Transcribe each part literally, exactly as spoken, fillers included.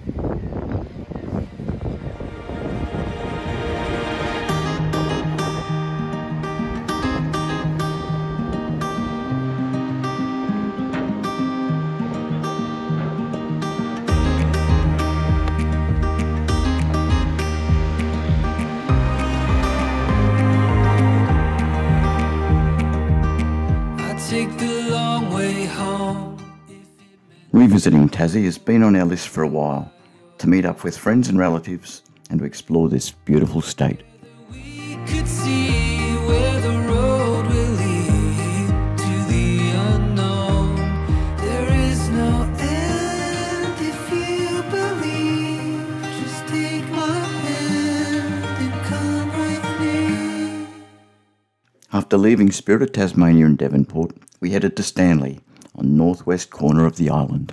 Revisiting Tassie has been on our list for a while, to meet up with friends and relatives and to explore this beautiful state. We could see where the road will lead to the unknown. There is no end if you believe. Just take my hand and come with me. After leaving Spirit of Tasmania in Devonport, we headed to Stanley, on the northwest corner of the island.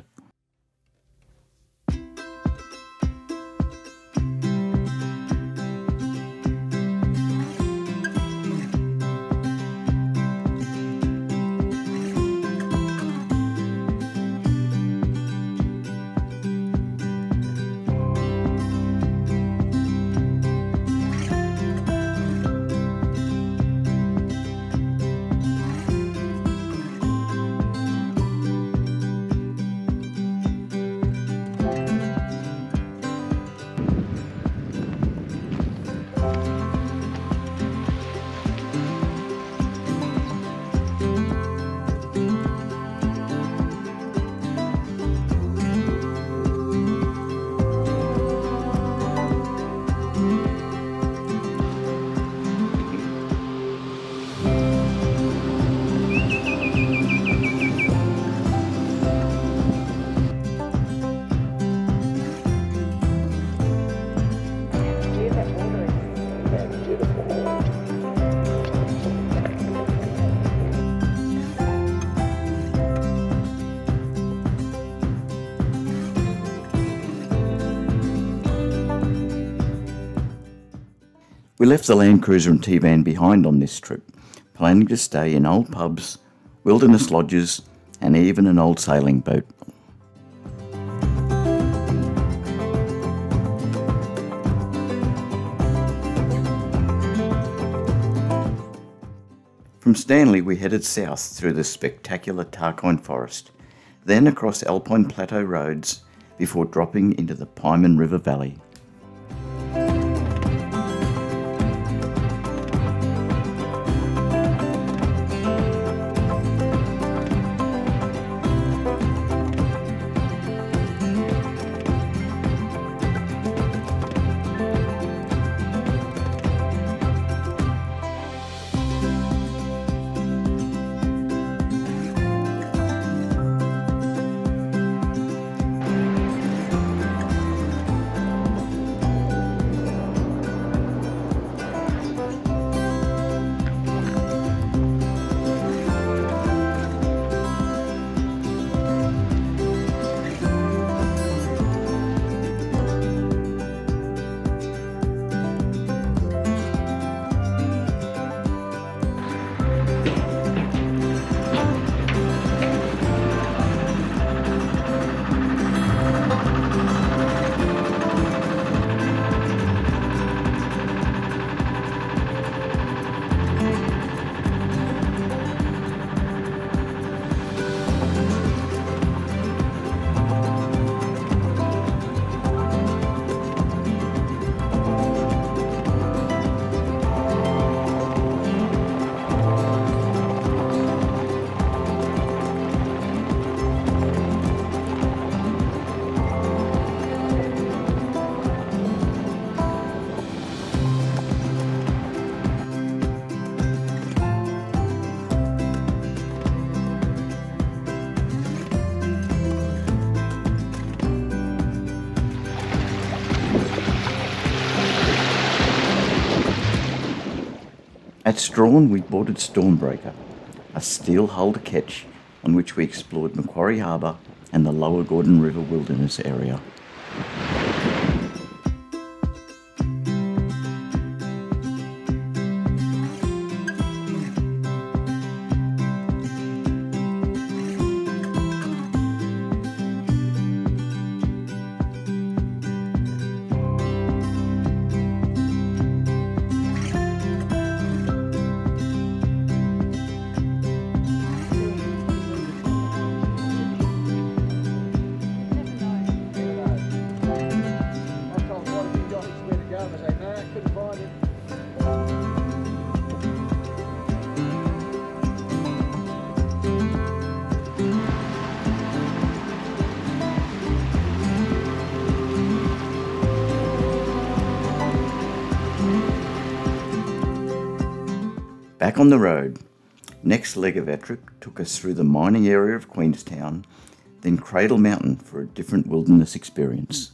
We left the Landcruiser and Tiguan behind on this trip, planning to stay in old pubs, wilderness lodges and even an old sailing boat. From Stanley we headed south through the spectacular Tiguan forest, then across alpine plateau roads before dropping into the Pieman River Valley. At Strahan we boarded Stormbreaker, a steel-hulled ketch on which we explored Macquarie Harbour and the Lower Gordon River Wilderness area. Back on the road, next leg of our trip took us through the mining area of Queenstown, then Cradle Mountain for a different wilderness experience.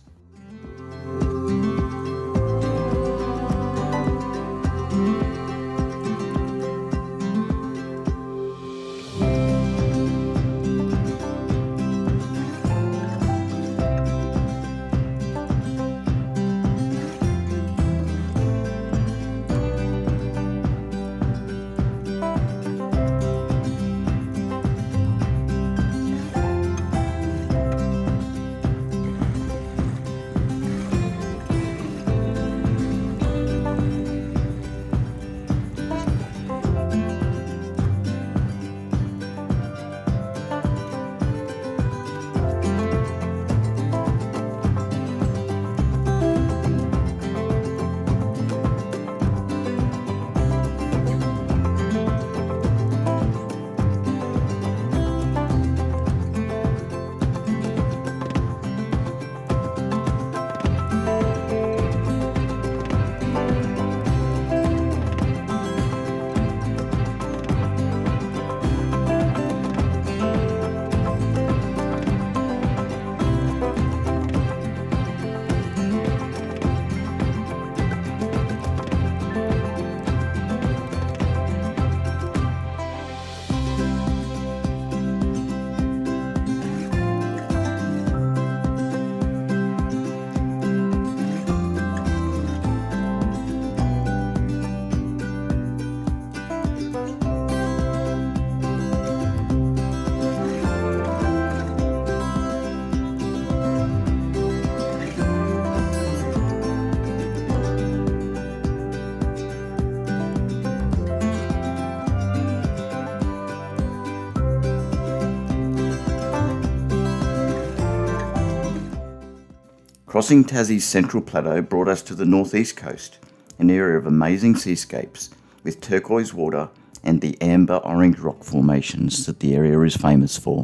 Crossing Tassie's central plateau brought us to the northeast coast, an area of amazing seascapes with turquoise water and the amber-orange rock formations that the area is famous for.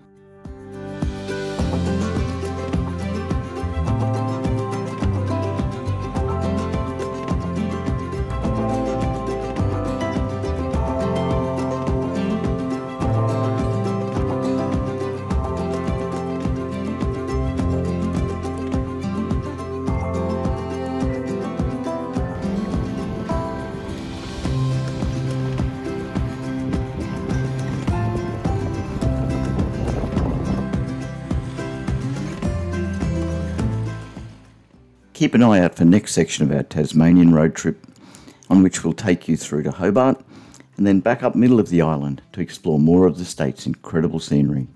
Keep an eye out for next section of our Tasmanian road trip, on which we'll take you through to Hobart and then back up middle of the island to explore more of the state's incredible scenery.